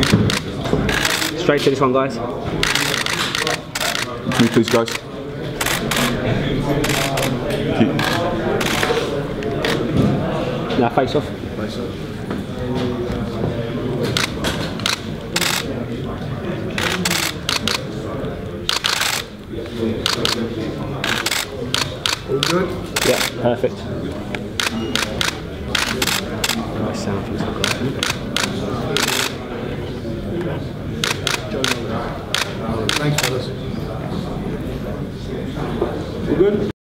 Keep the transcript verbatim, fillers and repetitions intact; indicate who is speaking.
Speaker 1: Straight to this one, guys.
Speaker 2: Me please, guys. Keep.
Speaker 1: Now face off.
Speaker 2: Face off.
Speaker 3: All good?
Speaker 1: Yeah, perfect. Nice sound from this one, guys.
Speaker 3: Thanks for that.